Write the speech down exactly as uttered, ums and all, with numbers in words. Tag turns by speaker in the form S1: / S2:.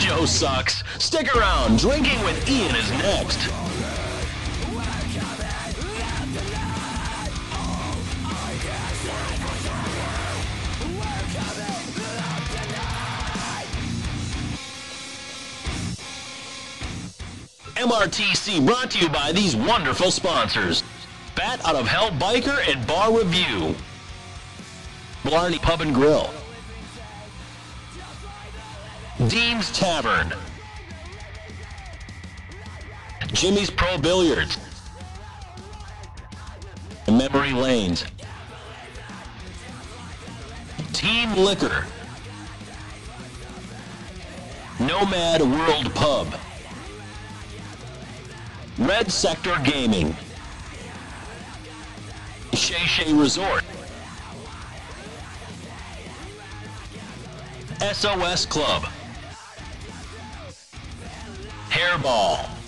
S1: show sucks. Stick around. Drinking with Ian is next. M R T C brought to you by these wonderful sponsors. Bat Out of Hell Biker and Bar Review. Blarney Pub and Grill. Dean's Tavern. Jimmy's Pro Billiards. Memory Lanes. Team Liquor. Nomad World Pub. Red Sector Gaming. Shay Shay Resort. S O S Club. Hairball.